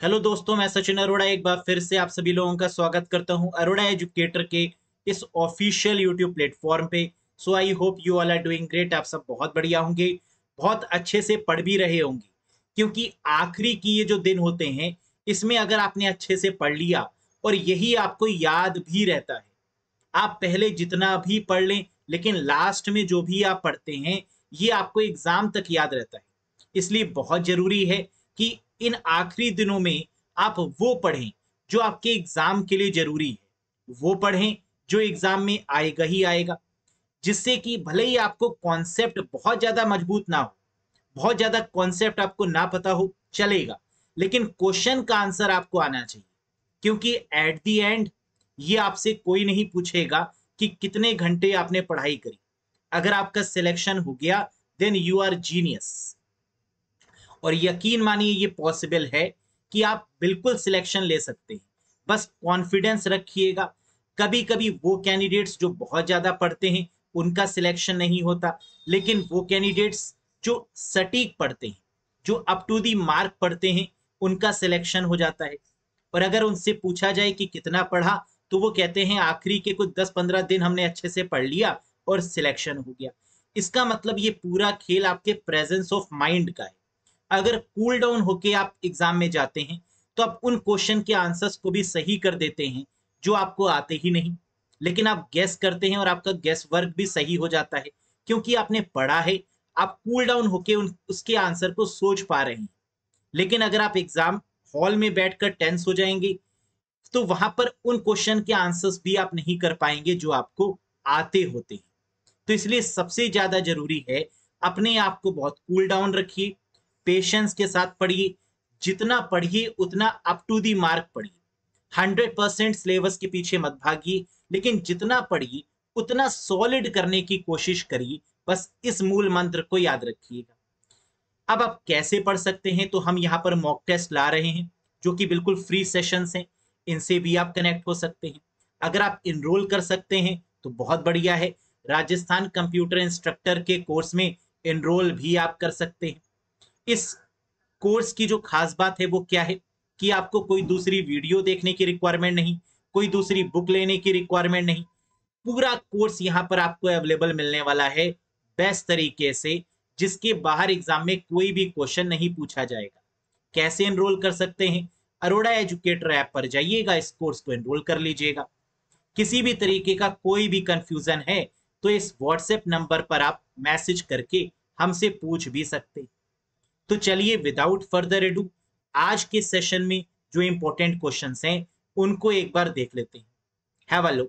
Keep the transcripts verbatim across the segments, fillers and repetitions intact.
Hello दोस्तों, मैं सचिन अरोड़ा एक बार फिर से आप सभी लोगों का स्वागत करता हूं अरोड़ा एजुकेटर के इस ऑफिशियल यूट्यूब प्लेटफॉर्म पे। So I hope you all are doing great. आप सब बहुत बढ़िया होंगे, बहुत अच्छे से पढ़ भी रहे होंगे, क्योंकि आखिरी की ये जो दिन होते हैं इसमें अगर आपने अच्छे से पढ़ लिया और यही आपको याद भी रहता है। आप पहले जितना भी पढ़ लें, लेकिन लास्ट में जो भी आप पढ़ते हैं ये आपको एग्जाम तक याद रहता है। इसलिए बहुत जरूरी है कि इन आखिरी दिनों में आप वो पढ़ें जो आपके एग्जाम के लिए जरूरी है, वो पढ़ें जो एग्जाम में आएगा ही आएगा, जिससे कि भले ही आपको कॉन्सेप्ट बहुत ज्यादा मजबूत ना हो, बहुत ज्यादा कॉन्सेप्ट आपको ना पता हो चलेगा, लेकिन क्वेश्चन का आंसर आपको आना चाहिए। क्योंकि एट द एंड ये आपसे कोई नहीं पूछेगा कि कितने घंटे आपने पढ़ाई करी। अगर आपका सिलेक्शन हो गया देन यू आर जीनियस। और यकीन मानिए ये पॉसिबल है कि आप बिल्कुल सिलेक्शन ले सकते हैं, बस कॉन्फिडेंस रखिएगा। कभी कभी वो कैंडिडेट्स जो बहुत ज्यादा पढ़ते हैं उनका सिलेक्शन नहीं होता, लेकिन वो कैंडिडेट्स जो सटीक पढ़ते हैं, जो अप टू दी मार्क पढ़ते हैं, उनका सिलेक्शन हो जाता है। और अगर उनसे पूछा जाए कि कितना पढ़ा, तो वो कहते हैं आखिरी के कुछ दस पंद्रह दिन हमने अच्छे से पढ़ लिया और सिलेक्शन हो गया। इसका मतलब ये पूरा खेल आपके प्रेजेंस ऑफ माइंड का है। अगर कूल डाउन होके आप एग्जाम में जाते हैं तो आप उन क्वेश्चन के आंसर्स को भी सही कर देते हैं जो आपको आते ही नहीं, लेकिन आप गेस करते हैं और आपका गेस वर्क भी सही हो जाता है क्योंकि आपने पढ़ा है। आप कूल डाउन होके उन उसके आंसर को सोच पा रहे हैं। लेकिन अगर आप एग्जाम हॉल में बैठकर टेंस हो जाएंगे तो वहां पर उन क्वेश्चन के आंसर्स भी आप नहीं कर पाएंगे जो आपको आते होते हैं। तो इसलिए सबसे ज्यादा जरूरी है अपने आप को बहुत कूल डाउन रखिए, पेशेंस के साथ पढ़िए। जितना पढ़िए उतना अप टू दी मार्क पढ़िए। हंड्रेड परसेंट सिलेबस के पीछे मत भागिए, लेकिन जितना पढ़िए उतना सॉलिड करने की कोशिश करिए। बस इस मूल मंत्र को याद रखिएगा। अब आप कैसे पढ़ सकते हैं, तो हम यहाँ पर मॉक टेस्ट ला रहे हैं जो कि बिल्कुल फ्री सेशंस हैं। इनसे भी आप कनेक्ट हो सकते हैं। अगर आप इनरोल कर सकते हैं तो बहुत बढ़िया है। राजस्थान कंप्यूटर इंस्ट्रक्टर के कोर्स में इनरोल भी आप कर सकते हैं। इस कोर्स की जो खास बात है वो क्या है कि आपको कोई दूसरी वीडियो देखने की रिक्वायरमेंट नहीं, कोई दूसरी बुक लेने की रिक्वायरमेंट नहीं। पूरा कोर्स यहाँ पर आपको अवेलेबल मिलने वाला है बेस्ट तरीके से, जिसके बाहर एग्जाम में कोई भी क्वेश्चन नहीं पूछा जाएगा। कैसे एनरोल कर सकते हैं? अरोड़ा एजुकेटर ऐप पर जाइएगा, इस कोर्स को एनरोल कर लीजिएगा। किसी भी तरीके का कोई भी कंफ्यूजन है तो इस व्हाट्सएप नंबर पर आप मैसेज करके हमसे पूछ भी सकते हैं। तो चलिए विदाउट फर्दर एडू आज के सेशन में जो इंपॉर्टेंट क्वेश्चंस हैं उनको एक बार देख लेते हैं। Have a look.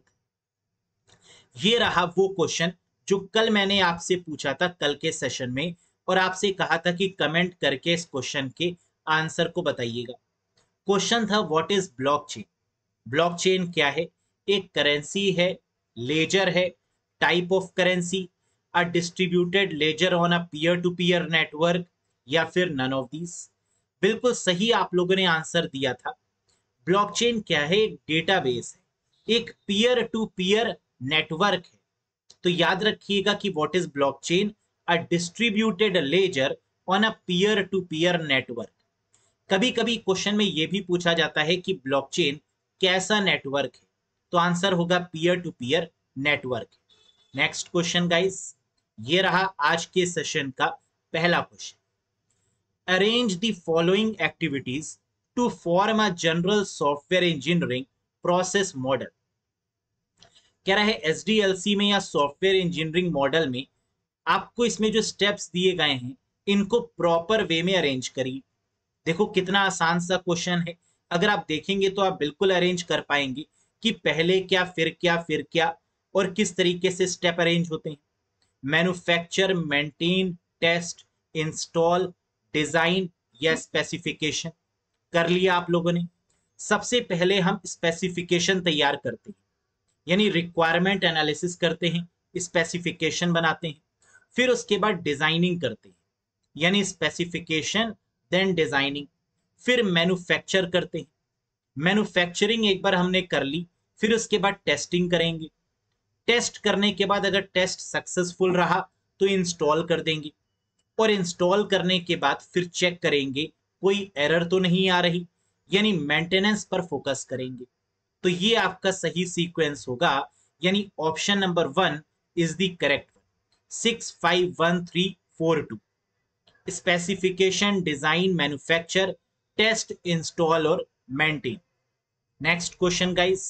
ये रहा वो क्वेश्चन जो कल मैंने आपसे पूछा था कल के सेशन में, और आपसे कहा था कि कमेंट करके इस क्वेश्चन के आंसर को बताइएगा। क्वेश्चन था व्हाट इज ब्लॉकचेन। ब्लॉकचेन क्या है? एक करेंसी है, लेजर है, type of currency, a distributed ledger on a peer to peer network, या फिर नन ऑफ दीज। बिल्कुल सही आप लोगों ने आंसर दिया था। ब्लॉकचेन क्या है? एक डेटाबेस है, एक पीयर टू पीयर नेटवर्क है। तो याद रखिएगा कि what is blockchain, a distributed ledger on a peer to peer network. कभी कभी क्वेश्चन में यह भी पूछा जाता है कि ब्लॉकचेन कैसा नेटवर्क है, तो आंसर होगा peer to peer network. Next question guys, ये रहा आज के सेशन का पहला question. Arrange the following activities to form a general software engineering process model. कह रहा है एसडीएलसी में या सॉफ्टवेयर इंजीनियरिंग मॉडल में आपको इसमें जो स्टेप्स दिए गए हैं इनको प्रॉपर वे में अरेंज करिए। देखो कितना आसान सा क्वेश्चन है। अगर आप देखेंगे तो आप बिल्कुल अरेंज कर पाएंगे कि पहले क्या, फिर क्या, फिर क्या, और किस तरीके से स्टेप अरेंज होते हैं। Manufacture, maintain, test, install, design या स्पेसिफिकेशन। कर लिया आप लोगों ने। सबसे पहले हम स्पेसिफिकेशन तैयार करते हैं, यानी रिक्वायरमेंट एनालिसिस करते हैं, स्पेसिफिकेशन बनाते हैं। फिर उसके बाद डिजाइनिंग करते हैं, यानी स्पेसिफिकेशन देन डिजाइनिंग। फिर मैन्युफैक्चर करते हैं। मैन्युफैक्चरिंग एक बार हमने कर ली, फिर उसके बाद टेस्टिंग करेंगे। टेस्ट करने के बाद अगर टेस्ट सक्सेसफुल रहा तो इंस्टॉल कर देंगे, और इंस्टॉल करने के बाद फिर चेक करेंगे कोई एरर तो नहीं आ रही। यानी मेंटेनेंस पर फोकस करेंगे। तो ये आपका सही सीक्वेंस होगा, यानी option number one is the correct one. Six five one three four two, specification, design, manufacture, test, install और maintain. Next question guys,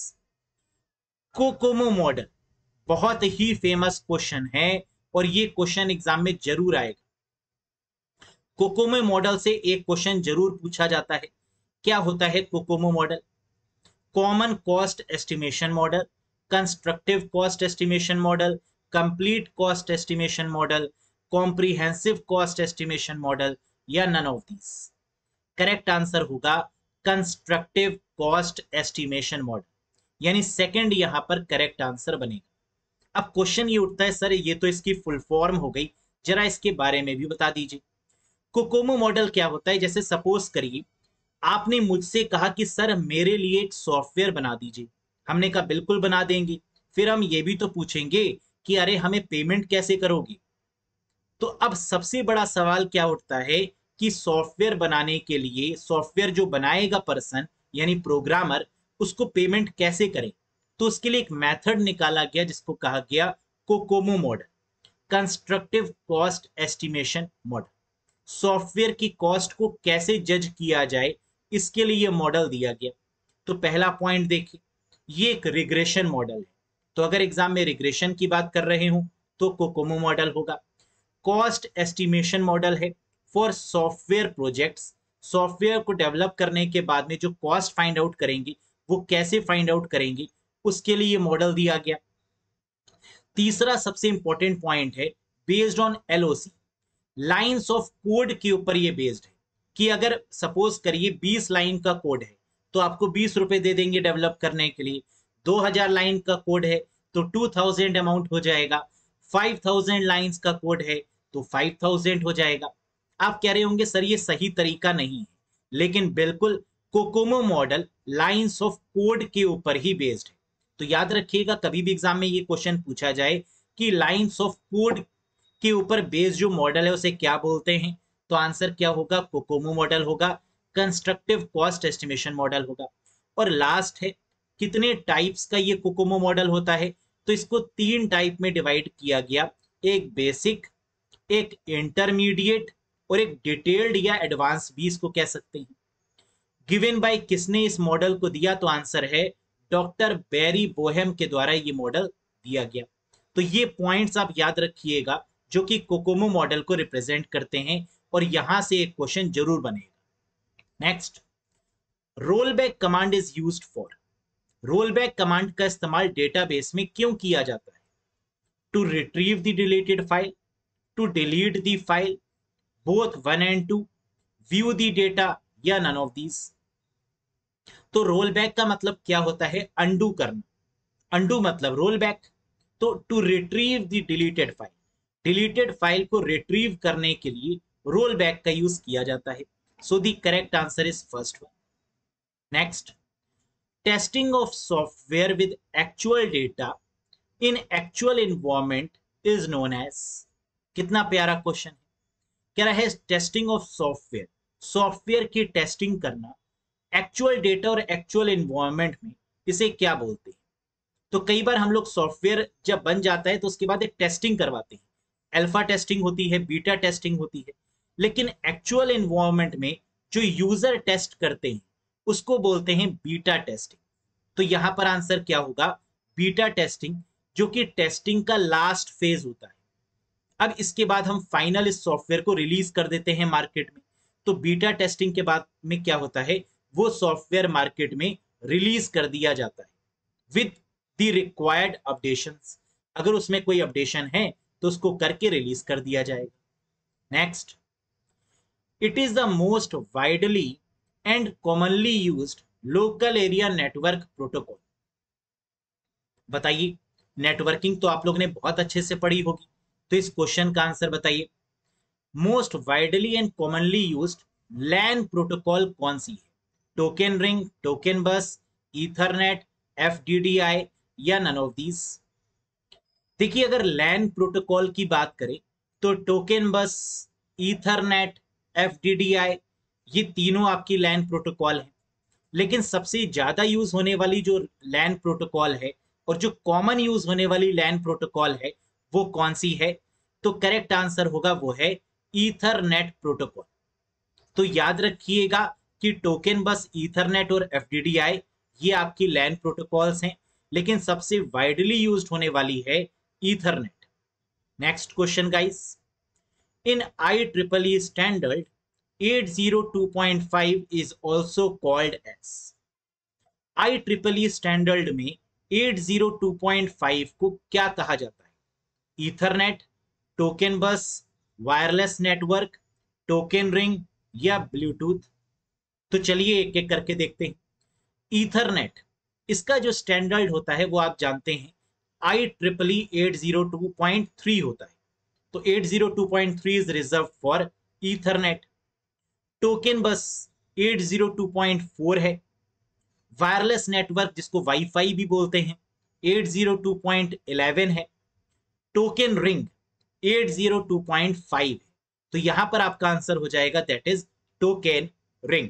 COCOMO model बहुत ही फेमस क्वेश्चन है और ये क्वेश्चन एग्जाम में जरूर आएगा। कोकोमो मॉडल से एक क्वेश्चन जरूर पूछा जाता है। क्या होता है COCOMO model? Common cost estimation model, constructive cost estimation model, complete cost estimation model, comprehensive cost estimation model, या none of these. Correct answer होगा कंस्ट्रक्टिव कॉस्ट एस्टिमेशन मॉडल, यानी सेकंड यहां पर करेक्ट आंसर बनेगा। अब क्वेश्चन ये उठता है, सर ये तो इसकी फुल फॉर्म हो गई, जरा इसके बारे में भी बता दीजिए। कोकोमो मॉडल क्या होता है? जैसे सपोज करिए आपने मुझसे कहा कि सर मेरे लिए एक सॉफ्टवेयर बना दीजिए। हमने कहा बिल्कुल बना देंगे। फिर हम ये भी तो पूछेंगे कि अरे हमें पेमेंट कैसे करोगे? तो अब सबसे बड़ा सवाल क्या उठता है कि सॉफ्टवेयर बनाने के लिए सॉफ्टवेयर जो बनाएगा पर्सन यानी प्रोग्रामर, उसको पेमेंट कैसे करें? तो उसके लिए एक मेथड निकाला गया जिसको कहा गया COCOMO model, constructive cost estimation model. Software की कॉस्ट को कैसे जज किया जाए, इसके लिए मॉडल दिया गया। तो पहला पॉइंट देखिए, ये एक रिग्रेशन मॉडल है। तो अगर एग्जाम में रिग्रेशन की बात कर रहे हूं तो कोकोमो मॉडल होगा। कॉस्ट एस्टिमेशन मॉडल है फॉर सॉफ्टवेयर प्रोजेक्ट्स। सॉफ्टवेयर को डेवलप करने के बाद में जो कॉस्ट फाइंड आउट करेंगे वो कैसे फाइंड आउट करेंगे, उसके लिए मॉडल दिया गया। तीसरा सबसे इंपॉर्टेंट पॉइंट है based on LOC, lines of code के ऊपर ये बेस्ड है कि अगर सपोज करिए बीस लाइन का कोड है तो आपको बीस रुपए दे देंगे डेवलप करने के लिए। दो हज़ार लाइन का कोड है तो दो हज़ार अमाउंट हो जाएगा। पाँच हज़ार लाइंस का कोड है तो पाँच हज़ार हो जाएगा। आप कह रहे होंगे सर ये सही तरीका नहीं है, लेकिन बिल्कुल COCOMO model lines of code के ऊपर ही बेस्ड है। तो याद रखिएगा कभी भी एग्जाम में ये क्वेश्चन पूछा जाए कि लाइंस ऑफ कोड के ऊपर बेस्ड जो मॉडल है उसे क्या बोलते हैं, तो आंसर क्या होगा? कोकोमो मॉडल होगा, कंस्ट्रक्टिव कॉस्ट एस्टिमेशन मॉडल होगा। और लास्ट है कितने टाइप्स का ये कोकोमो मॉडल होता है, तो इसको तीन टाइप में डिवाइड किया गया, एक बेसिक, एक इंटरमीडिएट और एक डिटेल्ड या एडवांस भी इसको कह सकते हैं। गिवन बाय किसने इस मॉडल को दिया? तो आंसर है डॉक्टर बैरी बोहेम के द्वारा ये मॉडल दिया गया। तो ये पॉइंट्स आप याद रखिएगा जो कि कोकोमो मॉडल को रिप्रेजेंट करते हैं और यहां से एक क्वेश्चन जरूर बनेगा। Next, roll back command is used for. Roll back command का इस्तेमाल डेटाबेस में क्यों किया जाता है? To retrieve the deleted file, to delete the file, both one and two, view the data, या नन ऑफ दीज। तो रोल बैक का मतलब क्या होता है? अंडू करना। अंडू मतलब रोल बैक। तो to retrieve the deleted file, deleted file को रिट्रीव करने के लिए रोल बैक का यूज किया जाता है। So the correct answer is first one. Next, testing of software with actual data in actual environment is known as. कितना प्यारा क्वेश्चन है। कह रहा है टेस्टिंग ऑफ सॉफ्टवेयर, सॉफ्टवेयर की टेस्टिंग करना एक्चुअल डेटा और एक्चुअल एनवायरनमेंट में, इसे क्या बोलते हैं? तो कई बार हम लोग सॉफ्टवेयर जब बन जाता है तो उसके बाद एक टेस्टिंग करवाते हैं। अल्फा टेस्टिंग होती है, बीटा टेस्टिंग होती है, लेकिन एक्चुअल एनवायरनमेंट में जो यूजर टेस्ट करते हैं उसको बोलते हैं बीटा टेस्टिंग। तो यहां पर आंसर क्या होगा? बीटा टेस्टिंग, जो कि टेस्टिंग का लास्ट फेज होता है। अब इसके बाद हम फाइनल इस सॉफ्टवेयर को रिलीज कर देते हैं मार्केट में। तो बीटा टेस्टिंग के बाद में क्या होता है? वो सॉफ्टवेयर मार्केट में रिलीज कर दिया जाता है विद द रिक्वायर्ड अपडेशंस। अगर उसमें कोई अपडेशन है तो उसको करके रिलीज कर दिया जाएगा। Next, it is the most widely and commonly used local area network protocol. बताइए, नेटवर्किंग तो आप लोग ने बहुत अच्छे से पढ़ी होगी, तो इस क्वेश्चन का आंसर बताइए। Most widely and commonly used LAN protocol कौन सी है? Token ring, token bus, ethernet, FDDI, या नन ऑफ दीज। देखिए, अगर लैन प्रोटोकॉल की बात करें तो टोकन बस, ईथरनेट, एफडीडीआई, ये तीनों आपकी लैन प्रोटोकॉल हैं। लेकिन सबसे ज्यादा यूज होने वाली जो लैन प्रोटोकॉल है और जो कॉमन यूज होने वाली लैन प्रोटोकॉल है वो कौन सी है? तो करेक्ट आंसर होगा वो है ईथरनेट प्रोटोकॉल। तो याद रखिएगा कि टोकन बस, ईथरनेट और एफडीडीआई ये आपकी लैन प्रोटोकॉल्स हैं, लेकिन सबसे वाइडली यूज्ड होने वाली है ethernet. Next question guys, in I triple E standard eight zero two point five is also called as, I triple E standard में eight zero two point five को क्या कहा जाता है? Ethernet, token bus, wireless network, token ring या Bluetooth? तो चलिए एक एक करके देखते हैं। ईथरनेट, इसका जो स्टैंडर्ड होता है वो आप जानते हैं I triple E eight zero two point three होता है। तो eight zero two point three is reserve for ethernet. Token bus eight zero two point four है। वायरलेस नेटवर्क जिसको वाईफाई भी बोलते हैं eight zero two point eleven है। Token ring eight zero two point five है। तो यहां पर आपका आंसर हो जाएगा that is token ring.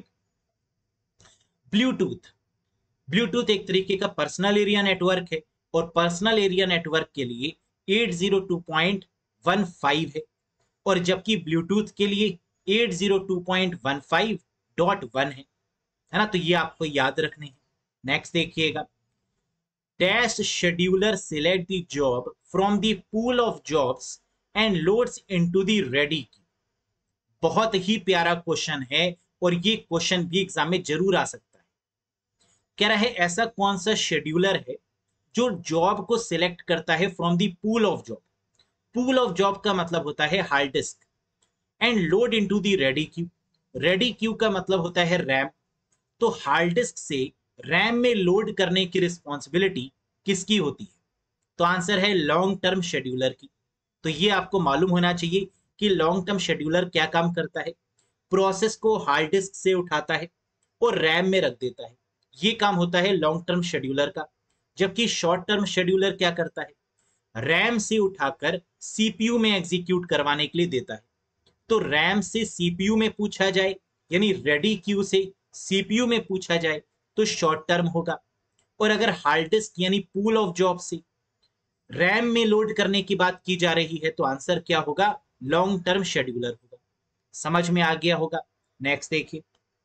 Bluetooth, Bluetooth एक तरीके का पर्सनल एरिया नेटवर्क है और पर्सनल एरिया नेटवर्क के लिए eight zero two point one five है, और जबकि ब्लूटूथ के लिए eight zero two point one five dot one है है ना। तो ये आपको याद रखने हैं। नेक्स्ट देखिएगा, dash scheduler select the job from the pool of jobs and loads into the ready queue. बहुत ही प्यारा क्वेश्चन है और ये क्वेश्चन भी एग्जाम में जरूर आ सकता है। कह रहा है ऐसा कौन सा शेड्यूलर है जो जॉब को सिलेक्ट करता है from the pool of job. Pool of job का मतलब होता है hard disk, and load into the ready queue, ready queue का मतलब होता है रैम। तो हार्ड डिस्क से रैम में लोड करने की रिस्पॉन्सिबिलिटी किसकी होती है? तो आंसर है लॉन्ग टर्म शेड्यूलर की। तो ये आपको मालूम होना चाहिए कि लॉन्ग टर्म शेड्यूलर क्या काम करता है। प्रोसेस को हार्ड डिस्क से उठाता है और रैम में रख देता है, ये काम होता है लॉन्ग टर्म शेड्यूलर का। जबकि शॉर्ट टर्म शेड्यूलर क्या करता है? रैम से उठाकर सीपीयू में एग्जीक्यूट करवाने के लिए देता है। तो रैम से सीपीयू में पूछा जाए, यानी रेडी क्यू से सीपीयू में पूछा जाए तो शॉर्ट टर्म होगा, और अगर हार्ड डिस्क यानी पूल ऑफ जॉब से रैम में लोड करने की बात की जा रही है तो आंसर क्या होगा? लॉन्ग टर्म शेड्यूलर होगा। समझ में आ गया होगा। नेक्स्ट देखिए,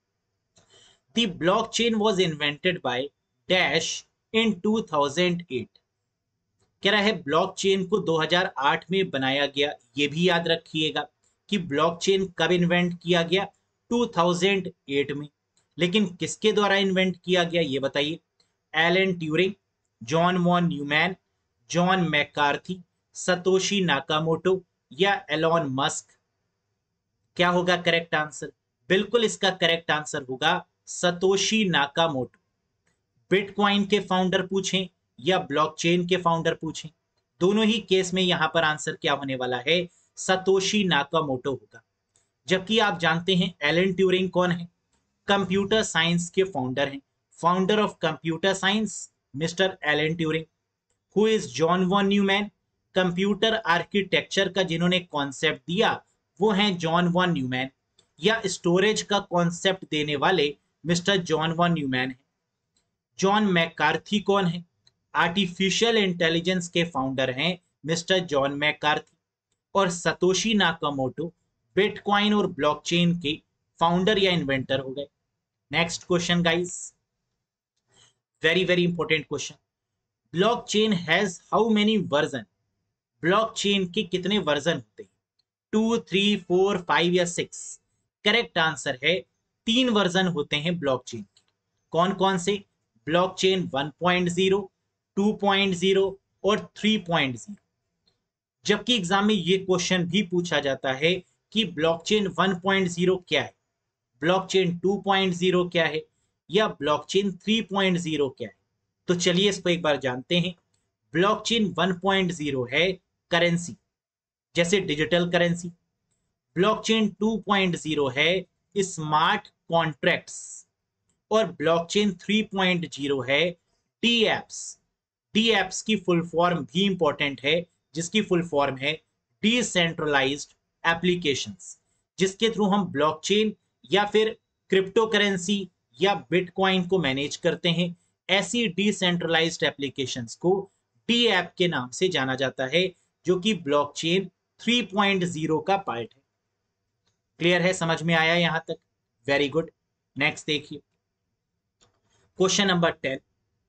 the blockchain was invented by dash in two thousand eight. कह रहा है ब्लॉकचेन को दो हज़ार आठ में बनाया गया। ये भी याद रखिएगा कि ब्लॉकचेन कब इन्वेंट किया गया? टू थाउज़ेंड एट में। लेकिन किसके द्वारा इन्वेंट किया गया ये बताइए? Alan Turing, John von Neumann, John McCarthy, Satoshi Nakamoto या एलॉन मस्क? क्या होगा करेक्ट आंसर? बिल्कुल इसका करेक्ट आंसर होगा सतोशी नाकामोटो। बिटकॉइन के फाउंडर पूछें या ब्लॉकचेन के फाउंडर पूछें, दोनों ही केस में यहां पर आंसर क्या होने वाला है? सतोशी नाकामोटो होगा। जबकि आप जानते हैं एलन ट्यूरिंग कौन है? कंप्यूटर साइंस के फाउंडर हैं। Founder of computer science mister Alan Turing. Who is John von Neumann? Computer architecture का जिन्होंने कॉन्सेप्ट दिया वो हैं जॉन वॉन न्यूमैन, या स्टोरेज का कॉन्सेप्ट देने वाले मिस्टर जॉन वॉन न्यूमैन है। जॉन मैकार्थी कौन है? आर्टिफिशियल इंटेलिजेंस के फाउंडर हैं मिस्टर जॉन मैकार्थी। और सतोशी नाकामोटो बिटकॉइन और ब्लॉकचेन के फाउंडर या इन्वेंटर हो गए। Next question guys, very very important question. Blockchain has how many version? Blockchain के कितने वर्जन होते हैं? टू, थ्री, फोर, फाइव या सिक्स? करेक्ट आंसर है तीन वर्जन होते हैं ब्लॉकचेन के। कौन कौन से? Blockchain one point zero, two point zero और थ्री पॉइंट ज़ीरो। जबकि एग्जाम में ये क्वेश्चन भी पूछा जाता है कि ब्लॉकचेन वन पॉइंट ज़ीरो क्या है, ब्लॉकचेन टू पॉइंट ज़ीरो क्या है, या ब्लॉकचेन थ्री पॉइंट ज़ीरो क्या है। तो चलिए इसको एक बार जानते हैं। ब्लॉकचेन वन पॉइंट ज़ीरो है करेंसी, जैसे digital currency. Blockchain two point zero है स्मार्ट कॉन्ट्रैक्ट्स, और ब्लॉकचेन थ्री पॉइंट ज़ीरो है डी एप्स। डी एप्स की फुल फॉर्म भी इंपॉर्टेंट है, जिसकी फुल फॉर्म है डिसेंट्रलाइज्ड एप्लीकेशंस, जिसके थ्रू हम ब्लॉकचेन या फिर क्रिप्टो करेंसी या बिटकॉइन को मैनेज करते हैं, ऐसी डिसेंट्रलाइज्ड एप्लीकेशंस को डी ऐप के नाम से जाना जाता है, जो कि ब्लॉकचेन थ्री पॉइंट ज़ीरो का पार्ट है। क्लियर है, समझ में आया यहां तक? Very good. नेक्स्ट देखिए question number ten.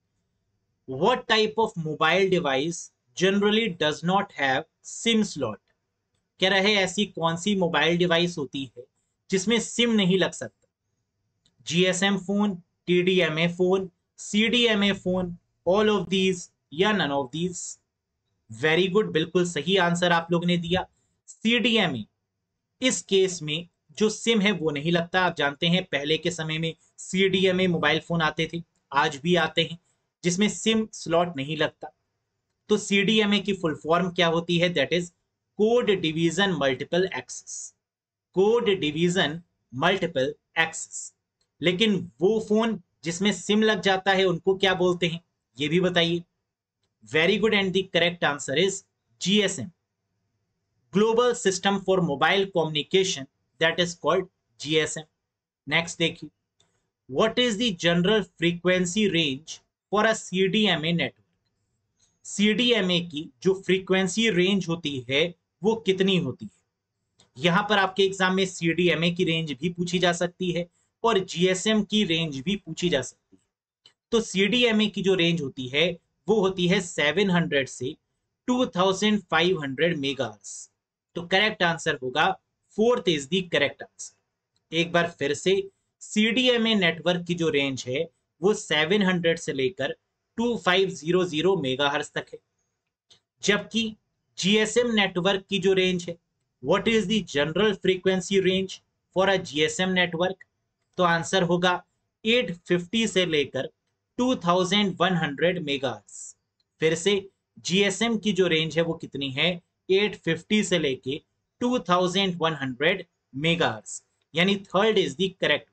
What type of mobile device generally does not have SIM slot? कह रहे ऐसी कौन सी मोबाइल डिवाइस होती है जिसमें सिम नहीं लग सकता? GSM phone, TDMA phone, CDMA phone, all of these या none of these? Very good, बिल्कुल सही आंसर आप लोग ने दिया, सीडीएमए। इस केस में जो सिम है वो नहीं लगता। आप जानते हैं पहले के समय में सीडीएमए मोबाइल फोन आते थे, आज भी आते हैं, जिसमें सिम स्लॉट नहीं लगता। तो सीडीएमए की फुल फॉर्म क्या होती है? That is code division multiple access. Code division multiple access. लेकिन वो फोन जिसमें सिम लग जाता है उनको क्या बोलते हैं, ये भी बताइए। Very good, and the correct answer is GSM, global system for mobile communication, that is called GSM. Next देखिए, what is the general frequency range for a CDMA network? CDMA की जो फ्रीक्वेंसी रेंज होती है वो कितनी होती है? यहां पर आपके एग्जाम में सीडीएमए की रेंज भी पूछी जा सकती है और जीएसएम की रेंज भी पूछी जा सकती है। तो सीडीएमए की जो रेंज होती है वो होती है सेवन हंड्रेड से two thousand five hundred megahertz. तो करेक्ट आंसर होगा fourth is the correct answer. एक बार फिर से, सीडीएमए नेटवर्क की जो रेंज है वो सेवन हंड्रेड से लेकर two thousand five hundred megahertz तक है। जबकि जीएसएम नेटवर्क की जो रेंज है, what is the general frequency range for a GSM network? तो आंसर होगा एट फिफ्टी से लेकर two thousand one hundred megahertz. फिर से, जीएसएम की जो रेंज है वो कितनी है? एट फिफ्टी से लेके two thousand one hundred megahertz, यानी थर्ड इज द करेक्ट।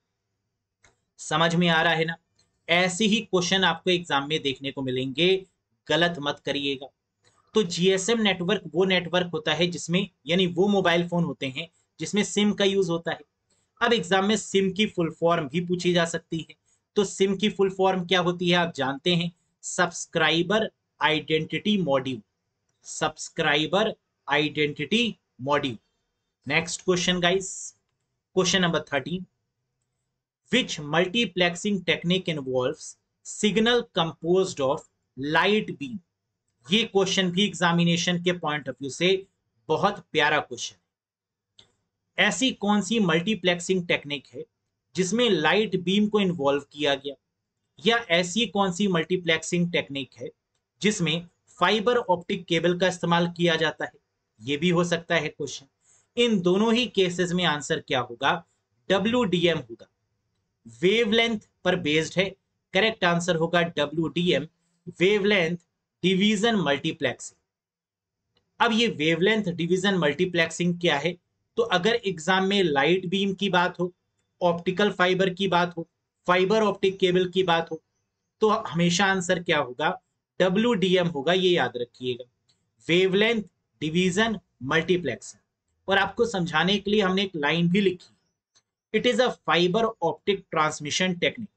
समझ में आ रहा है ना? ऐसे ही क्वेश्चन आपको एग्जाम में देखने को मिलेंगे, गलत मत करिएगा। तो जीएसएम नेटवर्क वो नेटवर्क होता है जिसमें, यानी वो मोबाइल फोन होते हैं जिसमें सिम का यूज होता है। अब एग्जाम में सिम की फुल फॉर्म भी पूछी जा सकती है। तो सिम की फुल फॉर्म क्या होती है आप जानते हैं? Subscriber identity module. Subscriber identity module. Next question guys, question number thirteen. Which multiplexing technique involves signal composed of light beam? ये क्वेश्चन भी एग्जामिनेशन के पॉइंट ऑफ व्यू से बहुत प्यारा क्वेश्चन है। ऐसी कौन सी मल्टीप्लेक्सिंग टेक्निक है जिसमें लाइट बीम को इन्वॉल्व किया गया? या ऐसी कौन सी मल्टीप्लेक्सिंग टेक्निक है जिसमें फाइबर ऑप्टिक केबल का इस्तेमाल किया जाता है? ये भी हो सकता है क्वेश्चन। इन दोनों ही केसेस में आंसर क्या होगा? डब्ल्यू डी एम होगा, वेवलेंथ पर बेस्ड है। करेक्ट आंसर होगा W D M, wavelength division multiplexing. अब ये वेवलेंथ डिवीजन मल्टीप्लेक्सिंग क्या है? तो अगर एग्जाम में लाइट बीम की बात हो, ऑप्टिकल फाइबर की बात हो, फाइबर ऑप्टिक केबल की बात हो, तो हमेशा आंसर क्या होगा? डब्ल्यू डी एम होगा, ये याद रखिएगा, वेवलेंथ डिवीजन मल्टीप्लेक्सिंग। और आपको समझाने के लिए हमने एक लाइन भी लिखी, it is a fibre optic transmission technique.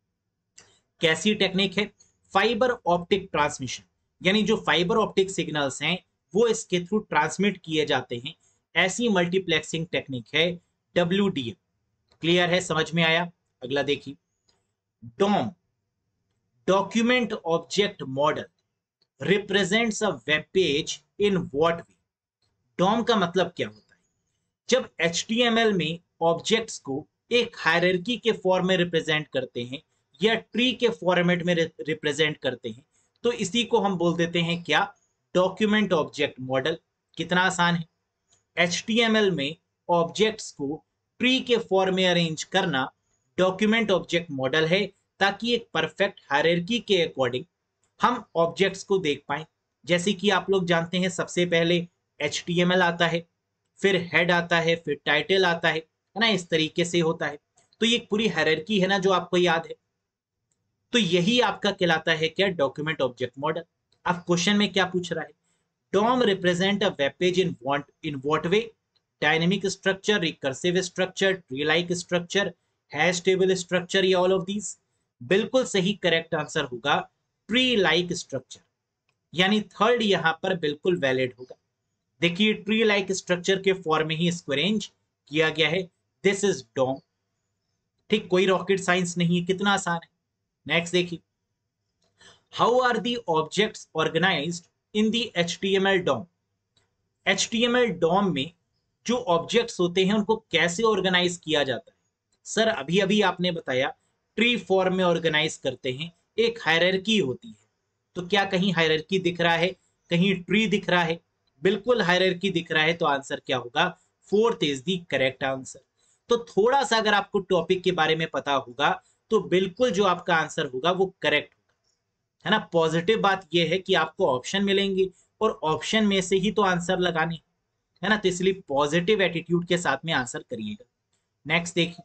कैसी टेक्निक है? फाइबर ऑप्टिक ट्रांसमिशन, यानी जो फाइबर ऑप्टिक सिग्नल्स हैं वो इसके थ्रू ट्रांसमिट किए जाते हैं, ऐसी मल्टीप्लेक्सिंग टेक्निक है डब्ल्यू डी एम। क्लियर है, समझ में आया? अगला देखिए, DOM, document object model, represents a web page in what way? DOM का मतलब क्या होता है? जब एच टी एम एल में ऑब्जेक्ट्स को एक हायरार्की के फॉर्म में रिप्रेजेंट करते हैं या ट्री के फॉर्मेट में रिप्रेजेंट करते हैं, तो इसी को हम बोल देते हैं क्या? Document object model. कितना आसान है। एच टी एम एल में ऑब्जेक्ट्स को ट्री के फॉर्म में अरेंज करना डॉक्यूमेंट ऑब्जेक्ट मॉडल है, ताकि एक परफेक्ट हायरार्की के अकॉर्डिंग हम ऑब्जेक्ट्स को देख पाए। जैसे कि आप लोग जानते हैं सबसे पहले एच टी एम एल आता है, फिर हेड आता है, फिर टाइटल आता है, है ना? इस तरीके से होता है। तो ये पूरी हायरार्की है ना जो आपको याद है, तो यही आपका कहलाता है क्या? Document object model. अब क्वेश्चन में क्या पूछ रहा है? DOM represent a web page in what in what way? Dynamic structure, recursive structure, tree like structure hash table structure या ऑल ऑफ दीज? बिल्कुल सही करेक्ट आंसर होगा ट्री लाइक स्ट्रक्चर, यानी थर्ड यहां पर बिल्कुल वैलिड होगा। देखिए ट्री लाइक स्ट्रक्चर के फॉर्म में ही इसको अरेंज किया गया है। This is DOM. ठीक, कोई रॉकेट साइंस नहीं है, कितना आसान है। नेक्स्ट देखिए, how are the objects organised in the HTML DOM? HTML DOM में जो ऑब्जेक्ट्स होते हैं उनको कैसे ऑर्गेनाइज किया जाता है? सर अभी अभी आपने बताया ट्री फॉर्म में ऑर्गेनाइज करते हैं, एक हायरार्की होती है। तो क्या कहीं हायरार्की दिख रहा है, कहीं ट्री दिख रहा है? बिल्कुल हायरार्की दिख रहा है, तो आंसर क्या होगा? Fourth is the correct answer. तो थोड़ा सा अगर आपको टॉपिक के बारे में पता होगा तो बिल्कुल जो आपका आंसर होगा वो करेक्ट होगा, है ना। पॉजिटिव बात यह है कि आपको ऑप्शन मिलेंगे और ऑप्शन में से ही तो आंसर लगाने, है ना। तो इसलिए पॉजिटिव एटीट्यूड के साथ में आंसर करिएगा। नेक्स्ट देखिए,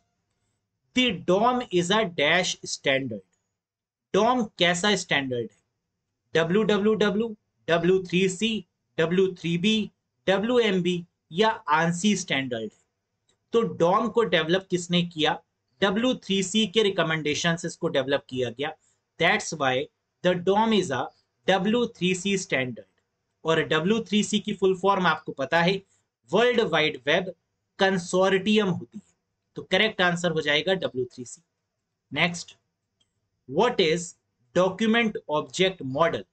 the DOM is a dash standard. DOM कैसा स्टैंडर्ड है? W W W, W three C, W three B, W M B या आंसी स्टैंडर्ड है? तो डोम को डेवलप किसने किया? डब्ल्यू थ्री सी के रिकमेंडेशन से इसको डेवलप किया गया। That's why the DOM is a W three C standard. और डब्ल्यू थ्री सी की फुल फॉर्म आपको पता है, वर्ल्ड वाइड वेब कंसोर्टियम होती है। तो करेक्ट आंसर हो जाएगा W three C. Next, what is document object model?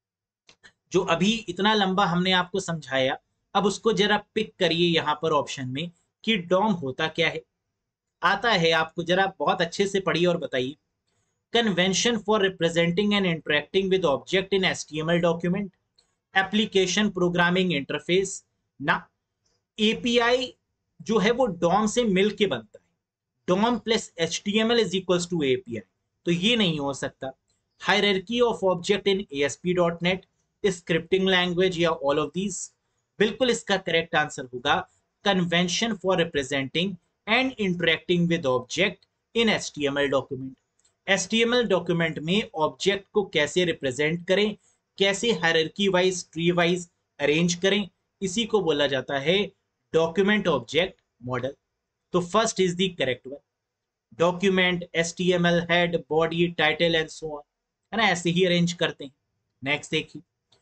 जो अभी इतना लंबा हमने आपको समझाया, अब उसको जरा पिक करिए यहां पर ऑप्शन में कि डॉम होता क्या है। आता है आपको, जरा बहुत अच्छे से पढ़िए और बताइए। Convention for representing and interacting with object in HTML document, application programming interface ना। एपीआई जो है वो डॉम से मिल के बनता है। DOM plus HTML is equals to API, तो ये नहीं हो सकता। Hierarchy of object in ASP dot net, scripting language या ऑल ऑफ दीज? बिल्कुल इसका करेक्ट आंसर होगा convention for representing and interacting with object in HTML document. HTML document में ऑब्जेक्ट को कैसे रिप्रेजेंट करें, कैसे hierarchy wise, tree wise arrange करें, इसी को बोला जाता है डॉक्यूमेंट ऑब्जेक्ट मॉडल। तो first is the correct one. Document, HTML, head, body, title and so on, है ना, ऐसे ही अरेंज करते हैं। नेक्स्ट देखिए,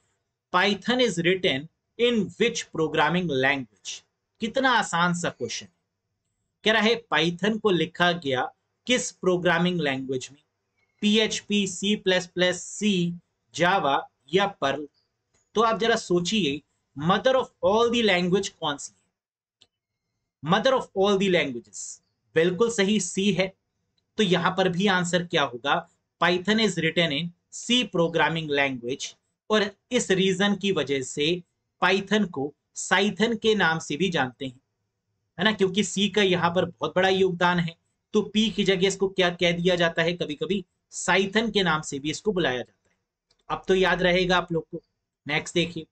Python is written in which programming language? कितना आसान सा क्वेश्चन है। कह रहा है पाइथन को लिखा गया किस प्रोग्रामिंग लैंग्वेज में? PHP, C plus plus, C, Java या पर्ल? तो आप जरा सोचिए, mother of all the language कौन सी है? Mother of all the languages, बिल्कुल सही सी है। तो यहां पर भी आंसर क्या होगा? Python is written in C programming language. और इस रीजन की वजह से पाइथन को साइथन के नाम से भी जानते हैं, है ना, क्योंकि सी का यहां पर बहुत बड़ा योगदान है। तो पी की जगह इसको क्या कह दिया जाता है? कभी कभी साइथन के नाम से भी इसको बुलाया जाता है। अब तो याद रहेगा आप लोग को। नेक्स्ट देखिए,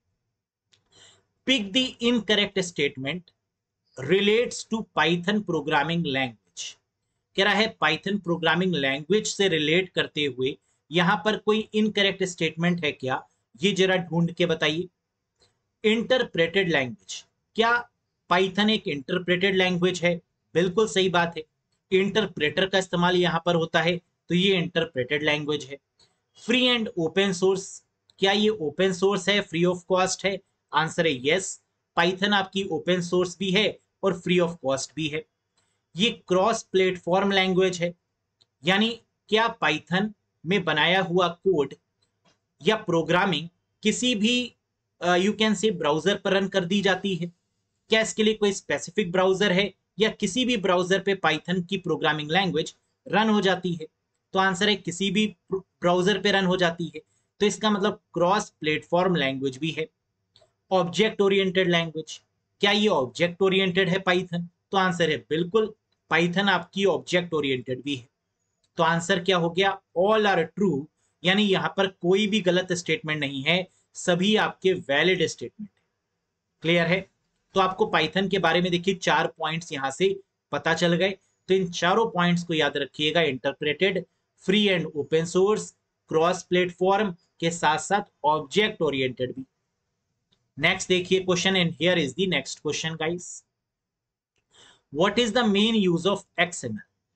pick the incorrect statement relates to Python programming language. कह रहा है पाइथन प्रोग्रामिंग लैंग्वेज से रिलेट करते हुए यहां पर कोई इनकरेक्ट स्टेटमेंट है क्या? ये जरा ढूंढ के बताइए। इंटरप्रेटेड लैंग्वेज, क्या पाइथन एक इंटरप्रेटेड लैंग्वेज है? बिल्कुल सही बात है, इंटरप्रेटर का इस्तेमाल यहां पर होता है, तो ये इंटरप्रेटेड लैंग्वेज है। फ्री एंड ओपन सोर्स, क्या ये ओपन सोर्स है, फ्री ऑफ कॉस्ट है? आंसर है यस, पाइथन आपकी ओपन सोर्स भी है और फ्री ऑफ कॉस्ट भी है। ये क्रॉस प्लेटफॉर्म लैंग्वेज है, यानी क्या पाइथन में बनाया हुआ कोड या प्रोग्रामिंग किसी भी यू कैन से ब्राउजर पर रन कर दी जाती है? क्या इसके लिए कोई स्पेसिफिक ब्राउजर है या किसी भी ब्राउजर पे पाइथन की प्रोग्रामिंग लैंग्वेज रन हो जाती है? तो आंसर है किसी भी ब्राउजर पे रन हो जाती है। तो इसका मतलब क्रॉस प्लेटफॉर्म लैंग्वेज भी है। ऑब्जेक्ट ओरिएंटेड लैंग्वेज, क्या ये ऑब्जेक्ट ओरिएंटेड है पाइथन? तो आंसर है बिल्कुल, पाइथन आपकी ऑब्जेक्ट ओरिएंटेड भी है। तो आंसर क्या हो गया? ऑल आर ट्रू, यानी यहां पर कोई भी गलत स्टेटमेंट नहीं है, सभी आपके वैलिड स्टेटमेंट है। क्लियर है? तो आपको पाइथन के बारे में देखिए चार पॉइंट्स यहां से पता चल गए। तो इन चारों पॉइंट्स को याद रखिएगा, interpreted, free and open source, cross platform के साथ साथ ऑब्जेक्ट ओरिएंटेड भी। नेक्स्ट देखिए question, and here is the next question guys. What is the main use of XML?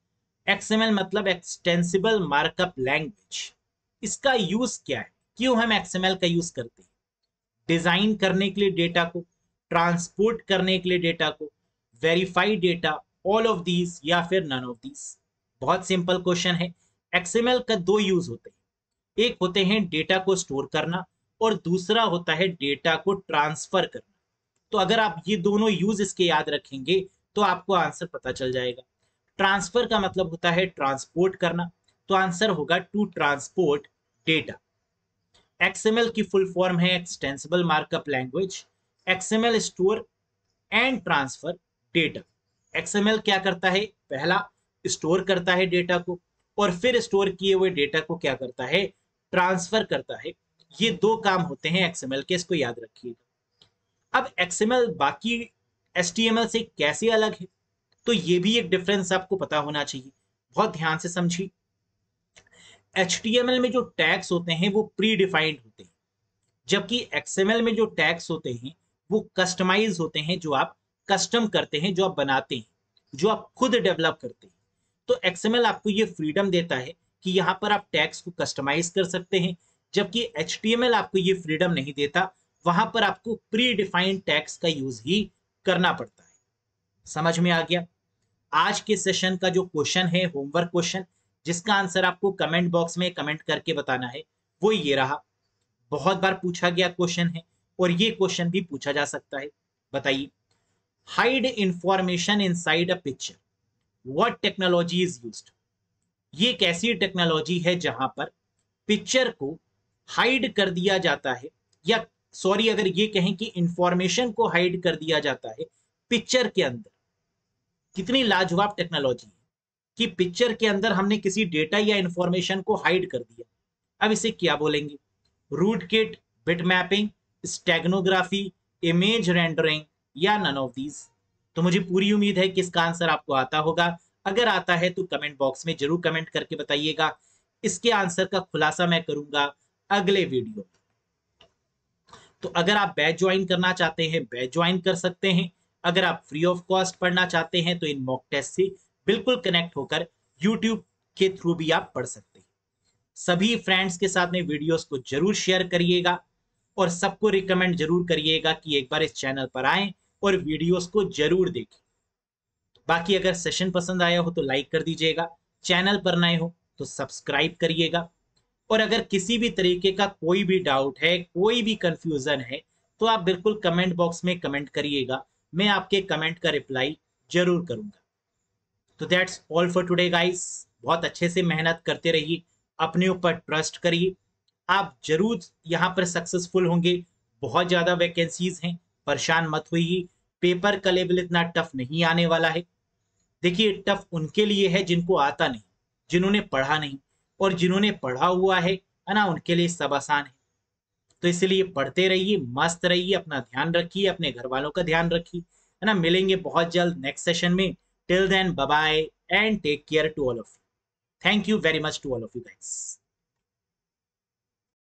XML मतलब एक्सटेंसिबल मार्कअप लैंग्वेज। इसका यूज क्या है, क्यों हम एक्सएमएल का यूज करते हैं? डिजाइन करने के लिए डेटा को, ट्रांसपोर्ट करने के लिए डेटा को, verify data, all of these या फिर नन ऑफ दीज? बहुत सिंपल क्वेश्चन है। एक्सएमएल का दो यूज होते हैं, एक होते हैं डेटा को स्टोर करना और दूसरा होता है डेटा को ट्रांसफर करना। तो अगर आप ये दोनों यूज इसके याद रखेंगे तो आपको आंसर पता चल जाएगा। ट्रांसफर का मतलब होता है ट्रांसपोर्ट करना, तो आंसर होगा टू ट्रांसपोर्ट डेटा। एक्सएमएल की फुल फॉर्म है extensible markup language. XML store and transfer data. XML क्या करता है? पहला स्टोर करता है डेटा को और फिर स्टोर किए हुए डेटा को क्या करता है? ट्रांसफर करता है। ये दो काम होते हैं एक्सएमएल के, इसको याद रखिएगा। अब एक्सएमएल बाकी एचटीएमएल से कैसे अलग है, तो ये भी एक डिफरेंस आपको पता होना चाहिए। बहुत ध्यान से समझिए। एचटीएमएल में जो टैग्स होते हैं वो प्री डिफाइंड होते हैं, जबकि एक्सएमएल में जो टैग्स होते हैं वो कस्टमाइज होते हैं, जो आप कस्टम करते हैं, जो आप बनाते हैं, जो आप खुद डेवलप करते हैं। तो एक्सएमएल आपको ये फ्रीडम देता है कि यहाँ पर आप टैग्स को कस्टमाइज कर सकते हैं, जबकि एचटीएमएल आपको ये फ्रीडम नहीं देता। वहां पर आपको प्री डिफाइंड टैग्स का यूज ही करना पड़ता है। समझ में आ गया? आज के सेशन का जो क्वेश्चन है, होमवर्क क्वेश्चन, जिसका आंसर आपको कमेंट बॉक्स में कमेंट करके बताना है, वो ये रहा। बहुत बार पूछा गया क्वेश्चन है और ये क्वेश्चन भी पूछा जा सकता है। बताइए, hide information inside a picture, what technology is used? ये कैसी टेक्नोलॉजी है जहां पर पिक्चर को हाइड कर दिया जाता है, या सॉरी अगर ये कहें कि इंफॉर्मेशन को हाइड कर दिया जाता है पिक्चर के अंदर। कितनी लाजवाब टेक्नोलॉजी है कि पिक्चर के अंदर हमने किसी डेटा या इंफॉर्मेशन को हाइड कर दिया। अब इसे क्या बोलेंगे? Rootkit, bitmapping, steganography, image rendering या नन ऑफ दीज? तो मुझे पूरी उम्मीद है कि इसका आंसर आपको आता होगा। अगर आता है तो कमेंट बॉक्स में जरूर कमेंट करके बताइएगा। इसके आंसर का खुलासा मैं करूंगा अगले वीडियो में। तो अगर आप बैच ज्वाइन करना चाहते हैं, बैच ज्वाइन कर सकते हैं। अगर आप फ्री ऑफ कॉस्ट पढ़ना चाहते हैं तो इन मॉक टेस्ट से बिल्कुल कनेक्ट होकर यूट्यूब के थ्रू भी आप पढ़ सकते हैं। सभी फ्रेंड्स के साथ में वीडियोस को जरूर शेयर करिएगा और सबको रिकमेंड जरूर करिएगा कि एक बार इस चैनल पर आएं और वीडियोस को जरूर देखें। बाकी अगर सेशन पसंद आया हो तो लाइक कर दीजिएगा, चैनल पर नए हो तो सब्सक्राइब करिएगा। और अगर किसी भी तरीके का कोई भी डाउट है, कोई भी कंफ्यूजन है, तो आप बिल्कुल कमेंट बॉक्स में कमेंट करिएगा। मैं आपके कमेंट का रिप्लाई जरूर करूंगा। तो that's all for today guys. बहुत अच्छे से मेहनत करते रहिए, अपने ऊपर ट्रस्ट करिए, आप जरूर यहाँ पर सक्सेसफुल होंगे। बहुत ज्यादा वैकेंसीज हैं, परेशान मत होइए। पेपर का लेवल इतना टफ नहीं आने वाला है। देखिए, टफ उनके लिए है जिनको आता नहीं, जिन्होंने पढ़ा नहीं, और जिन्होंने पढ़ा हुआ है है ना, उनके लिए सब आसान है। तो इसलिए पढ़ते रहिए, मस्त रहिए, अपना ध्यान रखिए, अपने घर वालों का ध्यान रखिए, है ना। मिलेंगे बहुत जल्द नेक्स्ट सेशन में। Till then, bye bye and take care to all of you. Thank you very much to all of you guys.